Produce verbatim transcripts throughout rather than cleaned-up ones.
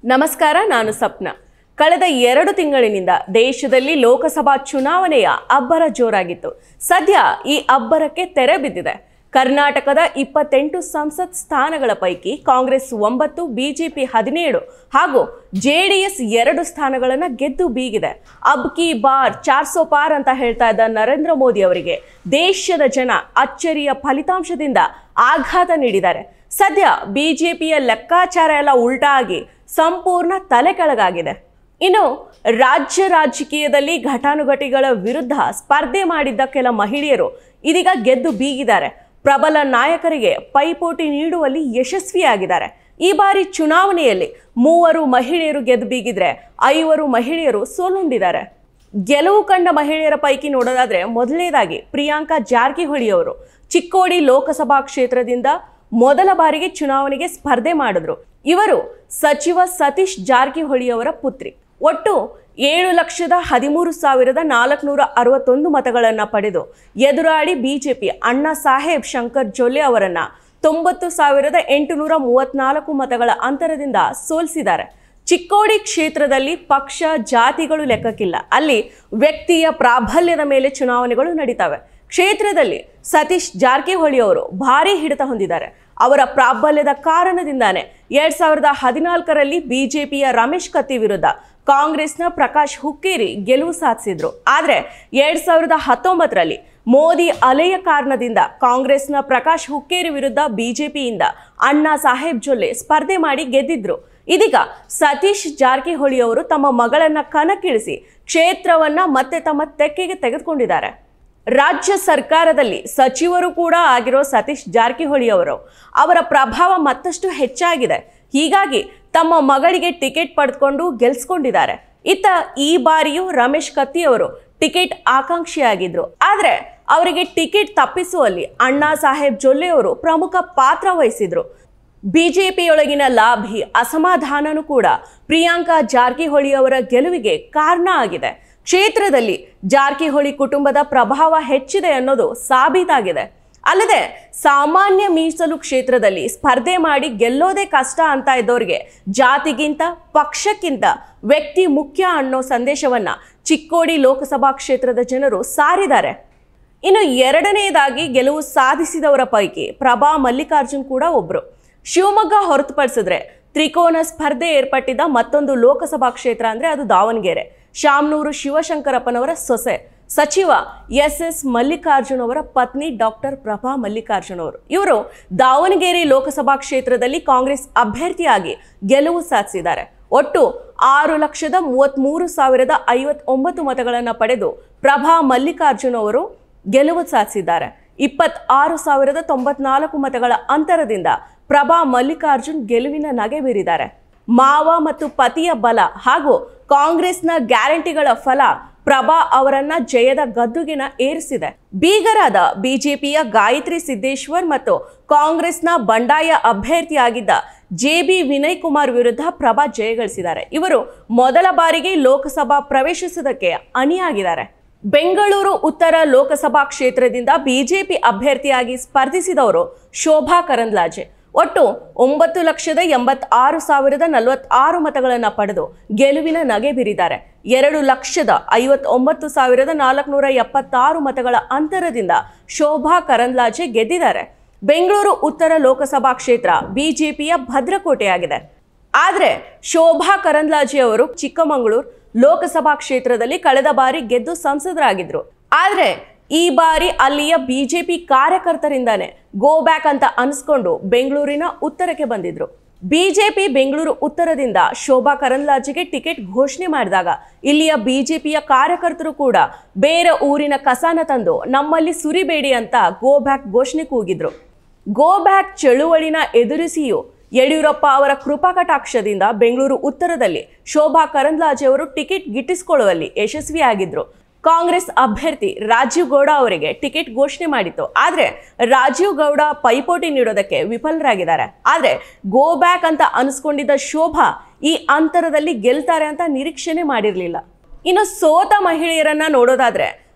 ನಮಸ್ಕಾರ, ನಾನು ಸಪ್ನ. ಕಳೆದ ಎರಡು ತಿಂಗಳಿನಿಂದ ದೇಶದಲ್ಲಿ ಲೋಕಸಭಾ ಚುನಾವಣೆಯ ಅಬ್ಬರ ಜೋರಾಗಿತ್ತು. ಸದ್ಯ ಈ ಅಬ್ಬರಕ್ಕೆ ತೆರೆ ಬಿದ್ದಿದೆ. ಕರ್ನಾಟಕದ ಇಪ್ಪತ್ತೆಂಟು ಸಂಸತ್ ಸ್ಥಾನಗಳ ಪೈಕಿ ಕಾಂಗ್ರೆಸ್ ಒಂಬತ್ತು, ಬಿಜೆಪಿ ಹದಿನೇಳು ಹಾಗೂ ಜೆಡಿಎಸ್ ಎರಡು ಸ್ಥಾನಗಳನ್ನು ಗೆದ್ದು ಬೀಗಿದೆ. ಅಬ್ ಕಿ ಬಾರ್ ಚಾರ್ ಸೋ ಪಾರ್ ಅಂತ ಹೇಳ್ತಾ ಇದ್ದ ನರೇಂದ್ರ ಮೋದಿ ಅವರಿಗೆ ದೇಶದ ಜನ ಅಚ್ಚರಿಯ ಫಲಿತಾಂಶದಿಂದ ಆಘಾತ ನೀಡಿದ್ದಾರೆ. ಸದ್ಯ ಬಿಜೆಪಿಯ ಲೆಕ್ಕಾಚಾರ ಎಲ್ಲ ಉಲ್ಟಾ ಆಗಿ ಸಂಪೂರ್ಣ ತಲೆ ಕೆಳಗಾಗಿದೆ. ಇನ್ನು ರಾಜ್ಯ ರಾಜಕೀಯದಲ್ಲಿ ಘಟಾನುಘಟಿಗಳ ವಿರುದ್ಧ ಸ್ಪರ್ಧೆ ಮಾಡಿದ್ದ ಕೆಲ ಮಹಿಳೆಯರು ಇದೀಗ ಗೆದ್ದು ಬೀಗಿದ್ದಾರೆ. ಪ್ರಬಲ ನಾಯಕರಿಗೆ ಪೈಪೋಟಿ ನೀಡುವಲ್ಲಿ ಯಶಸ್ವಿಯಾಗಿದ್ದಾರೆ. ಈ ಬಾರಿ ಚುನಾವಣೆಯಲ್ಲಿ ಮೂವರು ಮಹಿಳೆಯರು ಗೆದ್ದು ಬೀಗಿದ್ರೆ ಐವರು ಮಹಿಳೆಯರು ಸೋಲುಂಡಿದ್ದಾರೆ. ಗೆಲುವು ಕಂಡ ಮಹಿಳೆಯರ ಪೈಕಿ ನೋಡೋದಾದ್ರೆ ಮೊದಲನೇದಾಗಿ ಪ್ರಿಯಾಂಕಾ ಜಾರಕಿಹೊಳಿ ಅವರು ಚಿಕ್ಕೋಡಿ ಲೋಕಸಭಾ ಕ್ಷೇತ್ರದಿಂದ ಮೊದಲ ಬಾರಿಗೆ ಚುನಾವಣೆಗೆ ಸ್ಪರ್ಧೆ ಮಾಡಿದ್ರು. ಇವರು ಸಚಿವ ಸತೀಶ್ ಜಾರಕಿಹೊಳಿ ಅವರ ಪುತ್ರಿ. ಒಟ್ಟು ಏಳು ಲಕ್ಷದ ಹದಿಮೂರು ಸಾವಿರದ ನಾಲ್ಕುನೂರ ಅರವತ್ತೊಂದು ಮತಗಳನ್ನು ಪಡೆದು ಎದುರಾಳಿ ಬಿಜೆಪಿ ಅಣ್ಣಾ ಸಾಹೇಬ್ ಶಂಕರ್ ಜೊಲ್ಲೆ ಅವರನ್ನ ತೊಂಬತ್ತು ಸಾವಿರದ ಎಂಟುನೂರ ಮೂವತ್ನಾಲ್ಕು ಮತಗಳ ಅಂತರದಿಂದ ಸೋಲಿಸಿದ್ದಾರೆ. ಚಿಕ್ಕೋಡಿ ಕ್ಷೇತ್ರದಲ್ಲಿ ಪಕ್ಷ ಜಾತಿಗಳು ಲೆಕ್ಕಕ್ಕಿಲ್ಲ. ಅಲ್ಲಿ ವ್ಯಕ್ತಿಯ ಪ್ರಾಬಲ್ಯದ ಮೇಲೆ ಚುನಾವಣೆಗಳು ನಡೀತವೆ. ಕ್ಷೇತ್ರದಲ್ಲಿ ಸತೀಶ್ ಜಾರಕಿಹೊಳಿ ಅವರು ಭಾರಿ ಹಿಡಿತ ಹೊಂದಿದ್ದಾರೆ. ಅವರ ಪ್ರಾಬಲ್ಯದ ಕಾರಣದಿಂದಾನೆ ಎರಡ್ ಸಾವಿರದ ಹದಿನಾಲ್ಕರಲ್ಲಿ ಬಿಜೆಪಿಯ ರಮೇಶ್ ಕತ್ತಿ ವಿರುದ್ಧ ಕಾಂಗ್ರೆಸ್ನ ಪ್ರಕಾಶ್ ಹುಕ್ಕೇರಿ ಗೆಲುವು ಸಾಧಿಸಿದ್ರು. ಆದರೆ ಎರಡ್ ಸಾವಿರದ ಹತ್ತೊಂಬತ್ತರಲ್ಲಿ ಮೋದಿ ಅಲೆಯ ಕಾರಣದಿಂದ ಕಾಂಗ್ರೆಸ್ನ ಪ್ರಕಾಶ್ ಹುಕ್ಕೇರಿ ವಿರುದ್ಧ ಬಿಜೆಪಿಯಿಂದ ಅಣ್ಣಾ ಸಾಹೇಬ್ ಜೊಲ್ಲೆ ಸ್ಪರ್ಧೆ ಮಾಡಿ ಗೆದ್ದಿದ್ರು. ಇದೀಗ ಸತೀಶ್ ಜಾರಕಿಹೊಳಿ ಅವರು ತಮ್ಮ ಮಗಳನ್ನ ಕಣಕ್ಕಿಳಿಸಿ ಕ್ಷೇತ್ರವನ್ನ ಮತ್ತೆ ತಮ್ಮ ತೆಕ್ಕೆಗೆ ತೆಗೆದುಕೊಂಡಿದ್ದಾರೆ. ರಾಜ್ಯ ಸರ್ಕಾರದಲ್ಲಿ ಸಚಿವರು ಕೂಡ ಆಗಿರೋ ಸತೀಶ್ ಜಾರಕಿಹೊಳಿ ಅವರು ಅವರ ಪ್ರಭಾವ ಮತ್ತಷ್ಟು ಹೆಚ್ಚಾಗಿದೆ. ಹೀಗಾಗಿ ತಮ್ಮ ಮಗಳಿಗೆ ಟಿಕೆಟ್ ಪಡೆದುಕೊಂಡು ಗೆಲ್ಸ್ಕೊಂಡಿದ್ದಾರೆ. ಇತ್ತ ಈ ಬಾರಿಯೂ ರಮೇಶ್ ಕತ್ತಿ ಅವರು ಟಿಕೆಟ್ ಆಕಾಂಕ್ಷಿಯಾಗಿದ್ರು. ಆದರೆ ಅವರಿಗೆ ಟಿಕೆಟ್ ತಪ್ಪಿಸುವಲ್ಲಿ ಅಣ್ಣಾ ಸಾಹೇಬ್ ಜೊಲ್ಲೆ ಅವರು ಪ್ರಮುಖ ಪಾತ್ರ ವಹಿಸಿದ್ರು. ಬಿಜೆಪಿಯೊಳಗಿನ ಲಾಭಿ ಅಸಮಾಧಾನನೂ ಕೂಡ ಪ್ರಿಯಾಂಕಾ ಜಾರಕಿಹೊಳಿ ಅವರ ಗೆಲುವಿಗೆ ಕಾರಣ ಆಗಿದೆ. ಕ್ಷೇತ್ರದಲ್ಲಿ ಜಾರಕಿಹೊಳಿ ಕುಟುಂಬದ ಪ್ರಭಾವ ಹೆಚ್ಚಿದೆ ಅನ್ನೋದು ಸಾಬೀತಾಗಿದೆ. ಅಲ್ಲದೆ ಸಾಮಾನ್ಯ ಮೀಸಲು ಕ್ಷೇತ್ರದಲ್ಲಿ ಸ್ಪರ್ಧೆ ಮಾಡಿ ಗೆಲ್ಲೋದೇ ಕಷ್ಟ ಅಂತ ಇದ್ದವರಿಗೆ ಜಾತಿಗಿಂತ ಪಕ್ಷಕ್ಕಿಂತ ವ್ಯಕ್ತಿ ಮುಖ್ಯ ಅನ್ನೋ ಸಂದೇಶವನ್ನ ಚಿಕ್ಕೋಡಿ ಲೋಕಸಭಾ ಕ್ಷೇತ್ರದ ಜನರು ಸಾರಿದ್ದಾರೆ. ಇನ್ನು ಎರಡನೆಯದಾಗಿ ಗೆಲುವು ಸಾಧಿಸಿದವರ ಪೈಕಿ ಪ್ರಭಾ ಮಲ್ಲಿಕಾರ್ಜುನ್ ಕೂಡ ಒಬ್ರು. ಶಿವಮೊಗ್ಗ ಹೊರತುಪಡಿಸಿದ್ರೆ ತ್ರಿಕೋನ ಸ್ಪರ್ಧೆ ಏರ್ಪಟ್ಟಿದ್ದ ಮತ್ತೊಂದು ಲೋಕಸಭಾ ಕ್ಷೇತ್ರ ಅಂದ್ರೆ ಅದು ದಾವಣಗೆರೆ. ಶಾಮನೂರು ಶಿವಶಂಕರಪ್ಪನವರ ಸೊಸೆ ಸಚಿವ ಎಸ್ ಎಸ್ ಮಲ್ಲಿಕಾರ್ಜುನ್ ಅವರ ಪತ್ನಿ ಡಾಕ್ಟರ್ ಪ್ರಭಾ ಮಲ್ಲಿಕಾರ್ಜುನ್ ಅವರು ಇವರು ದಾವಣಗೆರೆ ಲೋಕಸಭಾ ಕ್ಷೇತ್ರದಲ್ಲಿ ಕಾಂಗ್ರೆಸ್ ಅಭ್ಯರ್ಥಿಯಾಗಿ ಗೆಲುವು ಸಾಧಿಸಿದ್ದಾರೆ. ಒಟ್ಟು ಆರು ಲಕ್ಷದ ಮೂವತ್ಮೂರು ಸಾವಿರದ ಐವತ್ತೊಂಬತ್ತು ಮತಗಳನ್ನು ಪಡೆದು ಪ್ರಭಾ ಮಲ್ಲಿಕಾರ್ಜುನ್ ಅವರು ಗೆಲುವು ಸಾಧಿಸಿದ್ದಾರೆ. ಇಪ್ಪತ್ತಾರು ಸಾವಿರದ ತೊಂಬತ್ನಾಲ್ಕು ಮತಗಳ ಅಂತರದಿಂದ ಪ್ರಭಾ ಮಲ್ಲಿಕಾರ್ಜುನ್ ಗೆಲುವಿನ ನಗೆ ಬೀರಿದ್ದಾರೆ. ಮಾವ ಮತ್ತು ಪತಿಯ ಬಲ ಹಾಗೂ ಕಾಂಗ್ರೆಸ್ನ ಗ್ಯಾರಂಟಿಗಳ ಫಲ ಪ್ರಭಾ ಅವರನ್ನ ಜಯದ ಗದ್ದುಗೆನ ಏರಿಸಿದೆ. ಬೀಗರಾದ ಬಿಜೆಪಿಯ ಗಾಯತ್ರಿ ಸಿದ್ದೇಶ್ವರ್ ಮತ್ತು ಕಾಂಗ್ರೆಸ್ನ ಬಂಡಾಯ ಅಭ್ಯರ್ಥಿಯಾಗಿದ್ದ ಜೆ ಬಿ ವಿನಯ್ ಕುಮಾರ್ ವಿರುದ್ಧ ಪ್ರಭಾ ಜಯಗಳಿಸಿದ್ದಾರೆ. ಇವರು ಮೊದಲ ಬಾರಿಗೆ ಲೋಕಸಭಾ ಪ್ರವೇಶಿಸುವುದಕ್ಕೆ ಅಣಿಯಾಗಿದ್ದಾರೆ. ಬೆಂಗಳೂರು ಉತ್ತರ ಲೋಕಸಭಾ ಕ್ಷೇತ್ರದಿಂದ ಬಿಜೆಪಿ ಅಭ್ಯರ್ಥಿಯಾಗಿ ಸ್ಪರ್ಧಿಸಿದವರು ಶೋಭಾ ಕರಂದ್ಲಾಜೆ. ಒಟ್ಟು ಒಂಬತ್ತು ಲಕ್ಷದ ಎಂಬತ್ತಾರು ಸಾವಿರದ ನಲವತ್ತಾರು ಮತಗಳನ್ನು ಪಡೆದು ಗೆಲುವಿನ ನಗೆ ಬೀರಿದ್ದಾರೆ. ಎರಡು ಲಕ್ಷದ ಐವತ್ತೊಂಬತ್ತು ಸಾವಿರದ ನಾಲ್ಕುನೂರ ಎಪ್ಪತ್ತಾರು ಮತಗಳ ಅಂತರದಿಂದ ಶೋಭಾ ಕರಂದ್ಲಾಜೆ ಗೆದ್ದಿದ್ದಾರೆ. ಬೆಂಗಳೂರು ಉತ್ತರ ಲೋಕಸಭಾ ಕ್ಷೇತ್ರ ಬಿಜೆಪಿಯ ಭದ್ರಕೋಟೆಯಾಗಿದೆ. ಆದರೆ ಶೋಭಾ ಕರಂದ್ಲಾಜೆ ಅವರು ಚಿಕ್ಕಮಗಳೂರು ಲೋಕಸಭಾ ಕ್ಷೇತ್ರದಲ್ಲಿ ಕಳೆದ ಬಾರಿ ಗೆದ್ದು ಸಂಸದರಾಗಿದ್ರು. ಆದರೆ ಈ ಬಾರಿ ಅಲ್ಲಿಯ ಬಿಜೆಪಿ ಕಾರ್ಯಕರ್ತರಿಂದಾನೆ ಗೋ ಬ್ಯಾಕ್ ಅಂತ ಅನಿಸ್ಕೊಂಡು ಬೆಂಗಳೂರಿನ ಉತ್ತರಕ್ಕೆ ಬಂದಿದ್ರು. ಬಿಜೆಪಿ ಬೆಂಗಳೂರು ಉತ್ತರದಿಂದ ಶೋಭಾ ಕರಂದ್ಲಾಜೆಗೆ ಟಿಕೆಟ್ ಘೋಷಣೆ ಮಾಡಿದಾಗ ಇಲ್ಲಿಯ ಬಿಜೆಪಿಯ ಕಾರ್ಯಕರ್ತರು ಕೂಡ ಬೇರೆ ಊರಿನ ಕಸಾನ ತಂದು ನಮ್ಮಲ್ಲಿ ಸುರಿಬೇಡಿ ಅಂತ ಗೋ ಬ್ಯಾಕ್ ಘೋಷಣೆ ಕೂಗಿದ್ರು. ಗೋ ಬ್ಯಾಕ್ ಚಳುವಳಿನ ಎದುರಿಸಿಯೂ ಯಡಿಯೂರಪ್ಪ ಅವರ ಕೃಪಾ ಕಟಾಕ್ಷದಿಂದ ಬೆಂಗಳೂರು ಉತ್ತರದಲ್ಲಿ ಶೋಭಾ ಕರಂದ್ಲಾಜೆ ಅವರು ಟಿಕೆಟ್ ಗಿಟ್ಟಿಸಿಕೊಳ್ಳುವಲ್ಲಿ ಯಶಸ್ವಿಯಾಗಿದ್ರು. ಕಾಂಗ್ರೆಸ್ ಅಭ್ಯರ್ಥಿ ರಾಜೀವ್ ಗೌಡ ಅವರಿಗೆ ಟಿಕೆಟ್ ಘೋಷಣೆ ಮಾಡಿತ್ತು. ಆದರೆ ರಾಜೀವ್ ಗೌಡ ಪೈಪೋಟಿ ನೀಡೋದಕ್ಕೆ ವಿಫಲರಾಗಿದ್ದಾರೆ. ಆದರೆ ಗೋ ಬ್ಯಾಕ್ ಅಂತ ಅನಿಸ್ಕೊಂಡಿದ್ದ ಶೋಭಾ ಈ ಅಂತರದಲ್ಲಿ ಗೆಲ್ತಾರೆ ಅಂತ ನಿರೀಕ್ಷಣೆ ಮಾಡಿರಲಿಲ್ಲ. ಇನ್ನು ಸೋತ ಮಹಿಳೆಯರನ್ನ ನೋಡೋದಾದ್ರೆ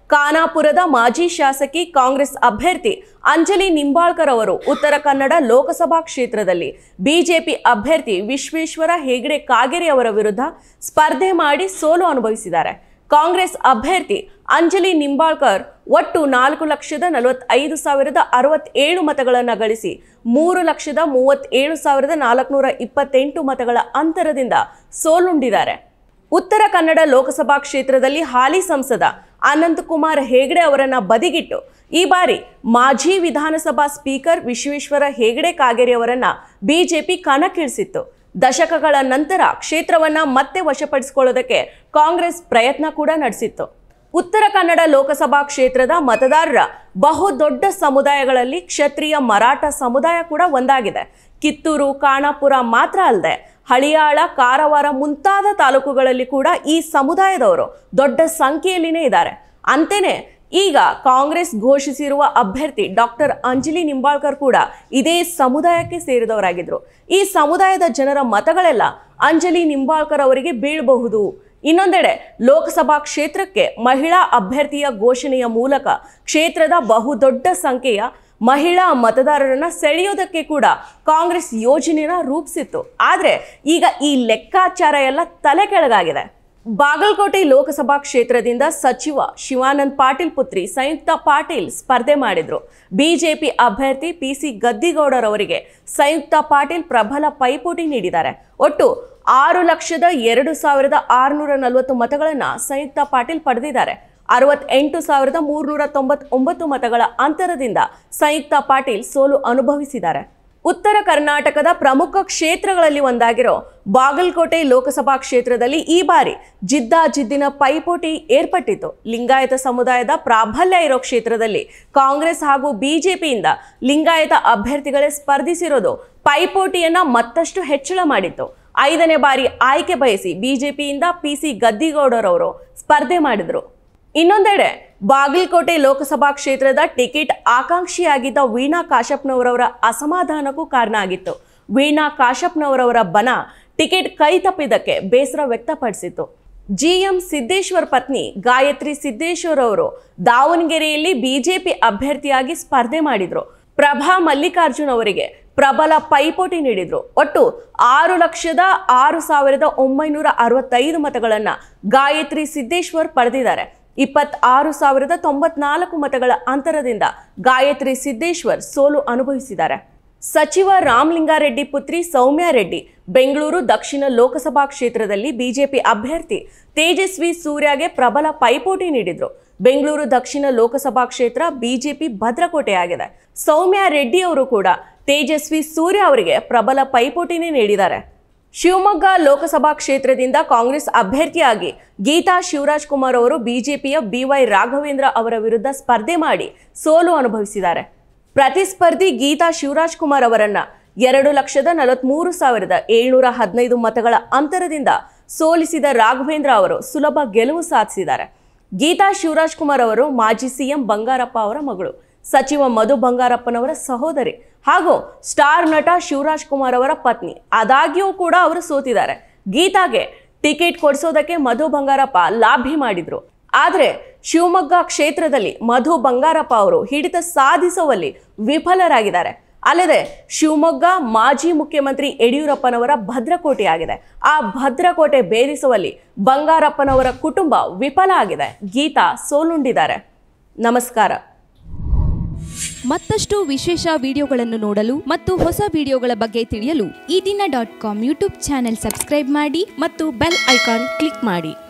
ಖಾನಾಪುರದ ಮಾಜಿ ಶಾಸಕಿ ಕಾಂಗ್ರೆಸ್ ಅಭ್ಯರ್ಥಿ ಅಂಜಲಿ ನಿಂಬಾಳ್ಕರ್ ಅವರು ಉತ್ತರ ಕನ್ನಡ ಲೋಕಸಭಾ ಕ್ಷೇತ್ರದಲ್ಲಿ ಬಿಜೆಪಿ ಅಭ್ಯರ್ಥಿ ವಿಶ್ವೇಶ್ವರ ಹೆಗಡೆ ಕಾಗೇರಿ ಅವರ ವಿರುದ್ಧ ಸ್ಪರ್ಧೆ ಮಾಡಿ ಸೋಲು ಅನುಭವಿಸಿದ್ದಾರೆ. ಕಾಂಗ್ರೆಸ್ ಅಭ್ಯರ್ಥಿ ಅಂಜಲಿ ನಿಂಬಾಳ್ಕರ್ ಒಟ್ಟು ನಾಲ್ಕು ಲಕ್ಷದ ನಲವತ್ತೈದು ಸಾವಿರದ ಅರವತ್ತೇಳು ಮತಗಳನ್ನು ಗಳಿಸಿ ಮೂರು ಲಕ್ಷದ ಮೂವತ್ತೇಳು ಸಾವಿರದ ನಾಲ್ಕುನೂರ ಇಪ್ಪತ್ತೆಂಟು ಮತಗಳ ಅಂತರದಿಂದ ಸೋಲುಂಡಿದ್ದಾರೆ. ಉತ್ತರ ಕನ್ನಡ ಲೋಕಸಭಾ ಕ್ಷೇತ್ರದಲ್ಲಿ ಹಾಲಿ ಸಂಸದ ಅನಂತಕುಮಾರ್ ಹೆಗಡೆ ಅವರನ್ನ ಬದಿಗಿಟ್ಟು ಈ ಬಾರಿ ಮಾಜಿ ವಿಧಾನಸಭಾ ಸ್ಪೀಕರ್ ವಿಶ್ವೇಶ್ವರ ಹೆಗಡೆ ಕಾಗೇರಿ ಅವರನ್ನ ಬಿಜೆಪಿ ಕಣಕ್ಕಿಳಿಸಿತ್ತು. ದಶಕಗಳ ನಂತರ ಕ್ಷೇತ್ರವನ್ನ ಮತ್ತೆ ವಶಪಡಿಸಿಕೊಳ್ಳೋದಕ್ಕೆ ಕಾಂಗ್ರೆಸ್ ಪ್ರಯತ್ನ ಕೂಡ ನಡೆಸಿತ್ತು. ಉತ್ತರ ಕನ್ನಡ ಲೋಕಸಭಾ ಕ್ಷೇತ್ರದ ಮತದಾರರ ಬಹುದೊಡ್ಡ ಸಮುದಾಯಗಳಲ್ಲಿ ಕ್ಷತ್ರಿಯ ಮರಾಠ ಸಮುದಾಯ ಕೂಡ ಒಂದಾಗಿದೆ. ಕಿತ್ತೂರು, ಖಾನಾಪುರ ಮಾತ್ರ ಅಲ್ಲದೆ ಹಳಿಯಾಳ, ಕಾರವಾರ ಮುಂತಾದ ತಾಲೂಕುಗಳಲ್ಲಿ ಕೂಡ ಈ ಸಮುದಾಯದವರು ದೊಡ್ಡ ಸಂಖ್ಯೆಯಲ್ಲಿನೇ ಇದ್ದಾರೆ. ಅಂತೆಯೇ ಈಗ ಕಾಂಗ್ರೆಸ್ ಘೋಷಿಸಿರುವ ಅಭ್ಯರ್ಥಿ ಡಾಕ್ಟರ್ ಅಂಜಲಿ ನಿಂಬಾಳ್ಕರ್ ಕೂಡ ಇದೇ ಸಮುದಾಯಕ್ಕೆ ಸೇರಿದವರಾಗಿದ್ರು. ಈ ಸಮುದಾಯದ ಜನರ ಮತಗಳೆಲ್ಲ ಅಂಜಲಿ ನಿಂಬಾಳ್ಕರ್ ಅವರಿಗೆ ಬೀಳಬಹುದು. ಇನ್ನೊಂದೆಡೆ ಲೋಕಸಭಾ ಕ್ಷೇತ್ರಕ್ಕೆ ಮಹಿಳಾ ಅಭ್ಯರ್ಥಿಯ ಘೋಷಣೆಯ ಮೂಲಕ ಕ್ಷೇತ್ರದ ಬಹುದೊಡ್ಡ ಸಂಖ್ಯೆಯ ಮಹಿಳಾ ಮತದಾರರನ್ನ ಸೆಳೆಯೋದಕ್ಕೆ ಕೂಡ ಕಾಂಗ್ರೆಸ್ ಯೋಜನೆನ ರೂಪಿಸಿತ್ತು. ಆದರೆ ಈಗ ಈ ಲೆಕ್ಕಾಚಾರ ಎಲ್ಲ ತಲೆ ಕೆಳಗಾಗಿದೆ. ಬಾಗಲಕೋಟೆ ಲೋಕಸಭಾ ಕ್ಷೇತ್ರದಿಂದ ಸಚಿವ ಶಿವಾನಂದ ಪಾಟೀಲ್ ಪುತ್ರಿ ಸಂಯುಕ್ತ ಪಾಟೀಲ್ ಸ್ಪರ್ಧೆ ಮಾಡಿದ್ರು. ಬಿಜೆಪಿ ಅಭ್ಯರ್ಥಿ ಪಿ ಸಿ ಗದ್ದಿಗೌಡರವರಿಗೆ ಸಂಯುಕ್ತ ಪಾಟೀಲ್ ಪ್ರಬಲ ಪೈಪೋಟಿ ನೀಡಿದ್ದಾರೆ. ಒಟ್ಟು ಆರು ಲಕ್ಷದ ಎರಡು ಸಾವಿರದ ಆರುನೂರ ನಲವತ್ತು ಮತಗಳನ್ನ ಸಂಯುಕ್ತ ಪಾಟೀಲ್ ಪಡೆದಿದ್ದಾರೆ. ಅರವತ್ತೆಂಟು ಸಾವಿರದ ಮೂರ್ನೂರ ತೊಂಬತ್ತೊಂಬತ್ತು ಮತಗಳ ಅಂತರದಿಂದ ಸಂಯುಕ್ತ ಪಾಟೀಲ್ ಸೋಲು ಅನುಭವಿಸಿದ್ದಾರೆ. ಉತ್ತರ ಕರ್ನಾಟಕದ ಪ್ರಮುಖ ಕ್ಷೇತ್ರಗಳಲ್ಲಿ ಒಂದಾಗಿರೋ ಬಾಗಲಕೋಟೆ ಲೋಕಸಭಾ ಕ್ಷೇತ್ರದಲ್ಲಿ ಈ ಬಾರಿ ಜಿದ್ದಾಜಿದ್ದಿನ ಪೈಪೋಟಿ ಏರ್ಪಟ್ಟಿತ್ತು. ಲಿಂಗಾಯತ ಸಮುದಾಯದ ಪ್ರಾಬಲ್ಯ ಇರೋ ಕ್ಷೇತ್ರದಲ್ಲಿ ಕಾಂಗ್ರೆಸ್ ಹಾಗೂ ಬಿಜೆಪಿಯಿಂದ ಲಿಂಗಾಯತ ಅಭ್ಯರ್ಥಿಗಳೇ ಸ್ಪರ್ಧಿಸಿರೋದು ಪೈಪೋಟಿಯನ್ನ ಮತ್ತಷ್ಟು ಹೆಚ್ಚಳ ಮಾಡಿತ್ತು. ಐದನೇ ಬಾರಿ ಆಯ್ಕೆ ಬಯಸಿ ಬಿಜೆಪಿಯಿಂದ ಪಿ ಸಿ ಗದ್ದಿಗೌಡರವರು ಸ್ಪರ್ಧೆ ಮಾಡಿದ್ರು. ಇನ್ನೊಂದೆಡೆ ಬಾಗಲಕೋಟೆ ಲೋಕಸಭಾ ಕ್ಷೇತ್ರದ ಟಿಕೆಟ್ ಆಕಾಂಕ್ಷಿಯಾಗಿದ್ದ ವೀಣಾ ಕಾಶಪ್ಪನವರವರ ಅಸಮಾಧಾನಕ್ಕೂ ಕಾರಣ ಆಗಿತ್ತು. ವೀಣಾ ಕಾಶಪ್ಪನವರವರ ಬನ ಟಿಕೆಟ್ ಕೈ ತಪ್ಪಿದ್ದಕ್ಕೆ ಬೇಸರ ವ್ಯಕ್ತಪಡಿಸಿತ್ತು. ಜಿಎಂ ಸಿದ್ದೇಶ್ವರ್ ಪತ್ನಿ ಗಾಯತ್ರಿ ಸಿದ್ದೇಶ್ವರ್ ಅವರು ದಾವಣಗೆರೆಯಲ್ಲಿ ಬಿಜೆಪಿ ಅಭ್ಯರ್ಥಿಯಾಗಿ ಸ್ಪರ್ಧೆ ಮಾಡಿದ್ರು. ಪ್ರಭಾ ಮಲ್ಲಿಕಾರ್ಜುನ್ ಅವರಿಗೆ ಪ್ರಬಲ ಪೈಪೋಟಿ ನೀಡಿದ್ರು. ಒಟ್ಟು ಆರು ಲಕ್ಷದ ಆರು ಸಾವಿರದ ಒಂಬೈನೂರ ಅರವತ್ತೈದು ಮತಗಳನ್ನ ಗಾಯತ್ರಿ ಸಿದ್ದೇಶ್ವರ್ ಪಡೆದಿದ್ದಾರೆ. ಇಪ್ಪತ್ತಾರು ಸಾವಿರದ ತೊಂಬತ್ನಾಲ್ಕು ಮತಗಳ ಅಂತರದಿಂದ ಗಾಯತ್ರಿ ಸಿದ್ದೇಶ್ವರ್ ಸೋಲು ಅನುಭವಿಸಿದ್ದಾರೆ. ಸಚಿವ ರಾಮಲಿಂಗಾರೆಡ್ಡಿ ಪುತ್ರಿ ಸೌಮ್ಯಾ ರೆಡ್ಡಿ ಬೆಂಗಳೂರು ದಕ್ಷಿಣ ಲೋಕಸಭಾ ಕ್ಷೇತ್ರದಲ್ಲಿ ಬಿಜೆಪಿ ಅಭ್ಯರ್ಥಿ ತೇಜಸ್ವಿ ಸೂರ್ಯಗೆ ಪ್ರಬಲ ಪೈಪೋಟಿ ನೀಡಿದ್ರು. ಬೆಂಗಳೂರು ದಕ್ಷಿಣ ಲೋಕಸಭಾ ಕ್ಷೇತ್ರ ಬಿಜೆಪಿ ಭದ್ರಕೋಟೆಯಾಗಿದೆ. ಸೌಮ್ಯಾ ರೆಡ್ಡಿ ಅವರು ಕೂಡ ತೇಜಸ್ವಿ ಸೂರ್ಯ ಅವರಿಗೆ ಪ್ರಬಲ ಪೈಪೋಟಿನೇ ನೀಡಿದ್ದಾರೆ. ಶಿವಮೊಗ್ಗ ಲೋಕಸಭಾ ಕ್ಷೇತ್ರದಿಂದ ಕಾಂಗ್ರೆಸ್ ಅಭ್ಯರ್ಥಿಯಾಗಿ ಗೀತಾ ಶಿವರಾಜ್ ಕುಮಾರ್ ಅವರು ಬಿಜೆಪಿಯ ಬಿ ವೈ ರಾಘವೇಂದ್ರ ಅವರ ವಿರುದ್ಧ ಸ್ಪರ್ಧೆ ಮಾಡಿ ಸೋಲು ಅನುಭವಿಸಿದ್ದಾರೆ. ಪ್ರತಿಸ್ಪರ್ಧಿ ಗೀತಾ ಶಿವರಾಜ್ ಕುಮಾರ್ ಅವರನ್ನ ಎರಡು ಲಕ್ಷದ ನಲವತ್ಮೂರು ಸಾವಿರದ ಏಳ್ನೂರ ಹದಿನೈದು ಮತಗಳ ಅಂತರದಿಂದ ಸೋಲಿಸಿದ ರಾಘವೇಂದ್ರ ಅವರು ಸುಲಭ ಗೆಲುವು ಸಾಧಿಸಿದ್ದಾರೆ. ಗೀತಾ ಶಿವರಾಜ್ ಕುಮಾರ್ ಅವರು ಮಾಜಿ ಸಿಎಂ ಬಂಗಾರಪ್ಪ ಅವರ ಮಗಳು, ಸಚಿವ ಮಧು ಬಂಗಾರಪ್ಪನವರ ಸಹೋದರಿ ಹಾಗೂ ಸ್ಟಾರ್ ನಟ ಶಿವರಾಜ್ ಕುಮಾರ್ ಅವರ ಪತ್ನಿ. ಆದಾಗ್ಯೂ ಕೂಡ ಅವರು ಸೋತಿದ್ದಾರೆ. ಗೀತಾಗೆ ಟಿಕೆಟ್ ಕೊಡಿಸೋದಕ್ಕೆ ಮಧು ಬಂಗಾರಪ್ಪ ಲಾಭಿ ಮಾಡಿದ್ರು. ಆದರೆ ಶಿವಮೊಗ್ಗ ಕ್ಷೇತ್ರದಲ್ಲಿ ಮಧು ಬಂಗಾರಪ್ಪ ಅವರು ಹಿಡಿತ ಸಾಧಿಸುವಲ್ಲಿ ವಿಫಲರಾಗಿದ್ದಾರೆ. ಅಲ್ಲದೆ ಶಿವಮೊಗ್ಗ ಮಾಜಿ ಮುಖ್ಯಮಂತ್ರಿ ಯಡಿಯೂರಪ್ಪನವರ ಭದ್ರಕೋಟೆಯಾಗಿದೆ. ಆ ಭದ್ರಕೋಟೆ ಭೇದಿಸುವಲ್ಲಿ ಬಂಗಾರಪ್ಪನವರ ಕುಟುಂಬ ವಿಫಲ ಆಗಿದೆ. ಗೀತಾ ಸೋಲುಂಡಿದ್ದಾರೆ. ನಮಸ್ಕಾರ. ಮತ್ತಷ್ಟು ವಿಶೇಷ ವಿಡಿಯೋಗಳನ್ನು ನೋಡಲು ಮತ್ತು ಹೊಸ ವಿಡಿಯೋಗಳ ಬಗ್ಗೆ ತಿಳಿಯಲು Ee Dina dot com YouTube channel subscribe ಮಾಡಿ ಮತ್ತು ಬೆಲ್ ಐಕಾನ್ ಕ್ಲಿಕ್ ಮಾಡಿ.